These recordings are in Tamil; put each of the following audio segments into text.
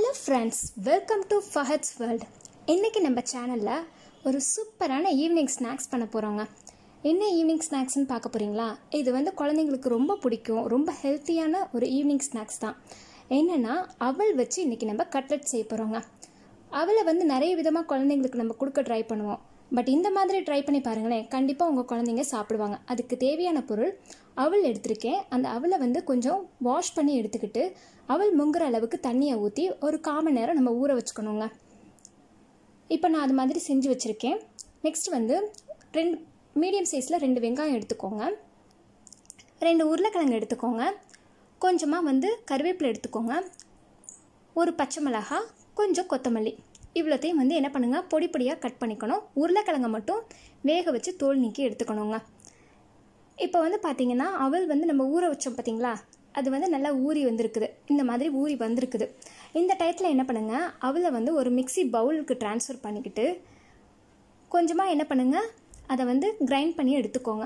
Hello friends, welcome to Fahad's world. இன்றைக்கி நம்ம சேனலில் ஒரு சூப்பரான ஈவினிங் ஸ்நாக்ஸ் பண்ண போகிறோங்க. என்ன ஈவினிங் ஸ்நாக்ஸ்ன்னு பார்க்க போகிறீங்களா? இது குழந்தைங்களுக்கு ரொம்ப பிடிக்கும், ரொம்ப ஹெல்த்தியான ஒரு ஈவினிங் ஸ்நாக்ஸ் தான். என்னென்னா, அவல் வச்சு இன்றைக்கி நம்ம கட்லெட் செய்ய போகிறோங்க. அவலை நிறைய விதமாக குழந்தைங்களுக்கு நம்ம கொடுக்க ட்ரை பண்ணுவோம். பட் இந்த மாதிரி ட்ரை பண்ணி பாருங்களேன், கண்டிப்பாக உங்கள் குழந்தைங்க சாப்பிடுவாங்க. அதுக்கு தேவையான பொருள் அவல் எடுத்திருக்கேன். அந்த அவலை கொஞ்சம் வாஷ் பண்ணி எடுத்துக்கிட்டு அவல் முங்குற அளவுக்கு தண்ணியை ஊற்றி ஒரு 1/4 மணி நேரம் நம்ம ஊற வச்சுக்கணுங்க. இப்போ நான் அது மாதிரி செஞ்சு வச்சுருக்கேன். நெக்ஸ்ட் 2 மீடியம் சைஸில் 2 வெங்காயம் எடுத்துக்கோங்க, 2 உருளைக்கிழங்கு எடுத்துக்கோங்க, கொஞ்சமாக கருவேப்பிலை எடுத்துக்கோங்க, ஒரு பச்சை மிளகாய், கொஞ்சம் கொத்தமல்லி. இவ்வளோத்தையும் என்ன பண்ணுங்கள், பொடி பொடியாக கட் பண்ணிக்கணும். உருளைக்கிழங்கை மட்டும் வேக வச்சு தோல் நீக்கி எடுத்துக்கணுங்க. இப்போ பார்த்தீங்கன்னா அவல் நம்ம ஊற வச்சோம் பார்த்தீங்களா, அது நல்லா ஊறி வந்திருக்குது. இந்த மாதிரி ஊறி வந்திருக்குது. இந்த டயத்தில் என்ன பண்ணுங்கள், அவலை ஒரு மிக்சி பவுலுக்கு ட்ரான்ஸ்ஃபர் பண்ணிக்கிட்டு கொஞ்சமாக என்ன பண்ணுங்கள், அதை கிரைண்ட் பண்ணி எடுத்துக்கோங்க.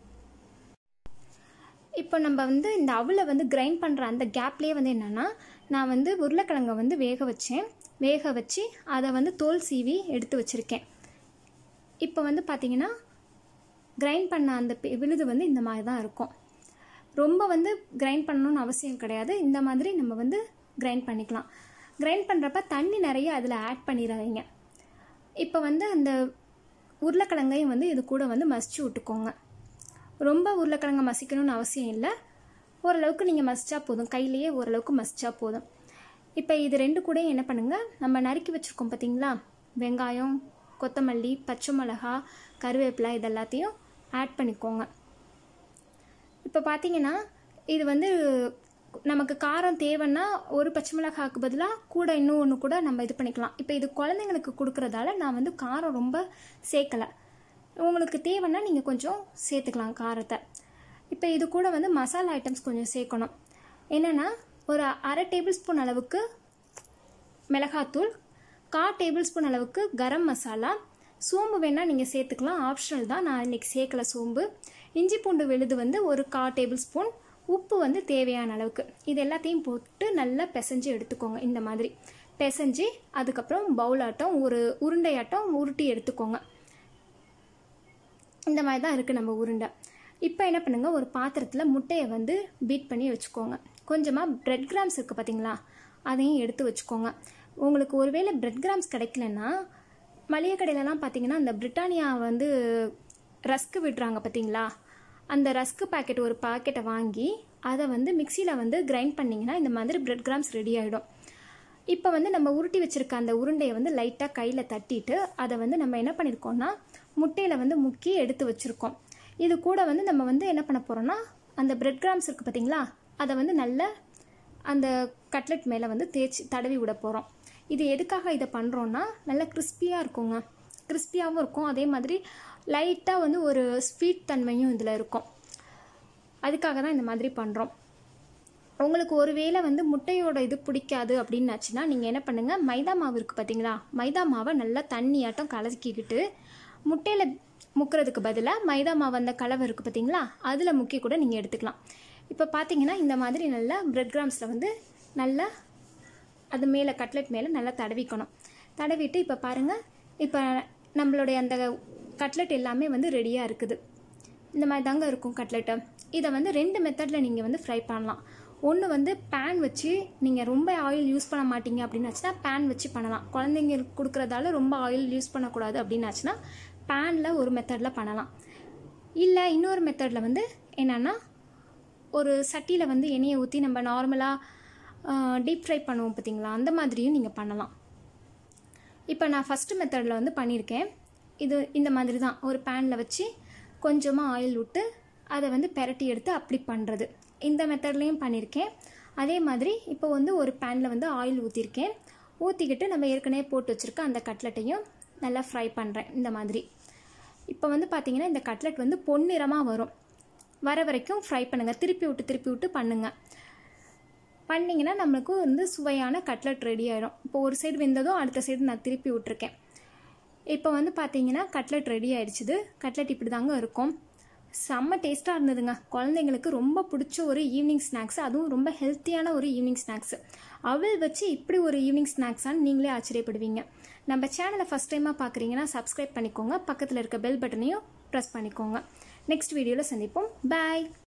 இப்போ நம்ம இந்த அவலை கிரைண்ட் பண்ணுற அந்த கேப்லேயே என்னென்னா, நான் உருளைக்கிழங்கை வேக வச்சேன். வேக வச்சு அதை தோல் சீவி எடுத்து வச்சுருக்கேன். இப்போ பார்த்தீங்கன்னா கிரைண்ட் பண்ண அந்த விழுது இந்த மாதிரி தான் இருக்கும். ரொம்ப கிரைண்ட் பண்ணணும்னு அவசியம் கிடையாது. இந்த மாதிரி நம்ம கிரைண்ட் பண்ணிக்கலாம். கிரைண்ட் பண்ணுறப்ப தண்ணி நிறைய அதில் ஆட் பண்ணிடாதீங்க. இப்போ அந்த உருளைக்கிழங்கையும் இது கூட மசிச்சு விட்டுக்கோங்க. ரொம்ப உருளைக்கிழங்கை மசிக்கணும்னு அவசியம் இல்லை. ஓரளவுக்கு நீங்கள் மசிச்சா போதும், கையிலேயே ஓரளவுக்கு மசிச்சா போதும். இப்போ இது 2 கூட என்ன பண்ணுங்கள், நம்ம நறுக்கி வச்சுருக்கோம் பார்த்தீங்களா, வெங்காயம், கொத்தமல்லி, பச்சை மிளகா, கருவேப்பிலை, இது எல்லாத்தையும் ஆட் பண்ணிக்கோங்க. இப்போ பார்த்தீங்கன்னா இது நமக்கு காரம் தேவைன்னா ஒரு பச்சை மிளகாய்க்கு பதிலாக கூட இன்னும் ஒன்று கூட நம்ம இது பண்ணிக்கலாம். இப்போ இது குழந்தைங்களுக்கு கொடுக்குறதால நான் காரம் ரொம்ப சேர்க்கலை. உங்களுக்கு தேவைன்னா நீங்கள் கொஞ்சம் சேர்த்துக்கலாம் காரத்தை. இப்போ இது கூட மசாலா ஐட்டம்ஸ் கொஞ்சம் சேர்க்கணும். என்னென்னா, ஒரு 1/2 டேபிள் ஸ்பூன் அளவுக்கு மிளகாத்தூள், 1/4 டேபிள் ஸ்பூன் அளவுக்கு கரம் மசாலா, சோம்பு வேணால் நீங்கள் சேர்த்துக்கலாம், ஆப்ஷனல் தான். நான் இன்றைக்கி சேர்க்கலை சோம்பு. இஞ்சி பூண்டு விழுது ஒரு 1/4 டேபிள் ஸ்பூன், உப்பு தேவையான அளவுக்கு. இது எல்லாத்தையும் போட்டு நல்லா பிசைஞ்சு எடுத்துக்கோங்க. இந்த மாதிரி பிசைஞ்சு அதுக்கப்புறம் பவுலாட்டம் ஒரு உருண்டையாட்டம் உருட்டி எடுத்துக்கோங்க. இந்த மாதிரி தான் இருக்குது நம்ம உருண்டை. இப்போ என்ன பண்ணுங்கள், ஒரு பாத்திரத்தில் முட்டையை பீட் பண்ணி வச்சுக்கோங்க. கொஞ்சமாக பிரெட் கிராம்ஸ் இருக்குது பார்த்தீங்களா, அதையும் எடுத்து வச்சுக்கோங்க. உங்களுக்கு ஒருவேளை பிரெட் கிராம்ஸ் கிடைக்கலன்னா, மளிகை கடையிலலாம் பார்த்தீங்கன்னா அந்த பிரிட்டானியா ரஸ்க்கு விடுறாங்க பார்த்தீங்களா, அந்த ரஸ்க்கு பாக்கெட் ஒரு பாக்கெட்டை வாங்கி அதை மிக்சியில் கிரைண்ட் பண்ணிங்கன்னா இந்த மாதிரி பிரெட் கிராம்ஸ் ரெடி ஆகிடும். இப்போ நம்ம உருட்டி வச்சுருக்க அந்த உருண்டையை லைட்டாக கையில் தட்டிட்டு அதை நம்ம என்ன பண்ணியிருக்கோம்னா முட்டையில் முக்கி எடுத்து வச்சுருக்கோம். இது கூட நம்ம என்ன பண்ண போகிறோம்னா, அந்த பிரெட் கிராம்ஸ் இருக்குது பார்த்தீங்களா, அதை நல்லா அந்த கட்லெட் மேலே தேய்ச்சி தடவி விட போகிறோம். இது எதுக்காக இதை பண்ணுறோன்னா, நல்லா கிறிஸ்பியாக இருக்குங்க. கிறிஸ்பியாகவும் இருக்கும், அதே மாதிரி லைட்டாக ஒரு ஸ்வீட் தன்மையும் இதில் இருக்கும். அதுக்காக தான் இந்த மாதிரி பண்ணுறோம். உங்களுக்கு ஒரு வேளை முட்டையோட இது பிடிக்காது அப்படின்னாச்சுன்னா நீங்கள் என்ன பண்ணுங்கள், மைதா மாவு இருக்குது பார்த்தீங்களா, மைதா மாவை நல்லா தண்ணியாட்டம் கலக்கிக்கிட்டு முட்டையில் முக்கிறதுக்கு பதிலாக மைதா மாவு அந்த கலவை இருக்குது பார்த்தீங்களா, அதில் முக்கி கூட நீங்கள் எடுத்துக்கலாம். இப்போ பார்த்தீங்கன்னா இந்த மாதிரி நல்லா பிரெட் கிராம்ஸில் நல்லா அது மேலே கட்லெட் மேலே நல்லா தடவிக்கணும். தடவிட்டு இப்போ பாருங்கள், இப்போ நம்மளுடைய அந்த கட்லெட் எல்லாமே ரெடியாக இருக்குது. இந்த மாதிரி தாங்க இருக்கும் கட்லெட்டை. இதை 2 மெத்தடில் நீங்கள் ஃப்ரை பண்ணலாம். ஒன்று பேன் வச்சு, நீங்கள் ரொம்ப ஆயில் யூஸ் பண்ண மாட்டீங்க அப்படின்னாச்சுன்னா பேன் வச்சு பண்ணலாம். குழந்தைங்களுக்கு கொடுக்குறதால ரொம்ப ஆயில் யூஸ் பண்ணக்கூடாது அப்படின்னாச்சுன்னா பேனில் ஒரு மெத்தடில் பண்ணலாம். இல்லை இன்னொரு மெத்தடில் என்னென்னா, ஒரு சட்டியில் எண்ணெயை ஊற்றி நம்ம நார்மலாக டீப் ஃப்ரை பண்ணுவோம் பார்த்தீங்களா, அந்த மாதிரியும் நீங்கள் பண்ணலாம். இப்போ நான் ஃபஸ்ட்டு மெத்தடில் பண்ணியிருக்கேன். இது இந்த மாதிரி தான், ஒரு பேனில் வச்சு கொஞ்சமாக ஆயில் விட்டு அதை பெரட்டி எடுத்து அப்படி பண்ணுறது. இந்த மெத்தட்லேயும் பண்ணியிருக்கேன். அதே மாதிரி இப்போ ஒரு பேனில் ஆயில் ஊற்றிருக்கேன். ஊற்றிக்கிட்டு நம்ம ஏற்கனவே போட்டு வச்சுருக்க அந்த கட்லெட்டையும் நல்லா ஃப்ரை பண்ணுறேன். இந்த மாதிரி இப்போ பார்த்தீங்கன்னா இந்த கட்லெட் பொன்னிறமாக வரும். வர வரைக்கும் ஃப்ரை பண்ணுங்கள். திருப்பி விட்டு பண்ணுங்கள். பண்ணிங்கன்னா நம்மளுக்கு சுவையான கட்லெட் ரெடி ஆகிடும். இப்போ ஒரு சைடு வெந்ததும் அடுத்த சைடு நான் திருப்பி விட்டுருக்கேன். இப்போ பார்த்தீங்கன்னா கட்லெட் ரெடி ஆகிடுச்சுது. கட்லெட் இப்படி தாங்க இருக்கும். செம்ம டேஸ்ட்டாக இருந்ததுங்க. குழந்தைங்களுக்கு ரொம்ப பிடிச்ச ஒரு ஈவினிங் ஸ்நாக்ஸ், அதுவும் ரொம்ப ஹெல்த்தியான ஒரு ஈவினிங் ஸ்நாக்ஸ். அவல் வச்சு இப்படி ஒரு ஈவினிங் ஸ்நாக்ஸான்னு நீங்களே ஆச்சரியப்படுவீங்க. நம்ம சேனலை ஃபஸ்ட் டைமாக பார்க்குறீங்கன்னா சப்ஸ்கிரைப் பண்ணிக்கோங்க, பக்கத்தில் இருக்க பெல் பட்டனையும் ப்ரெஸ் பண்ணிக்கோங்க. நெக்ஸ்ட் வீடியோவில் சந்திப்போம். பாய்.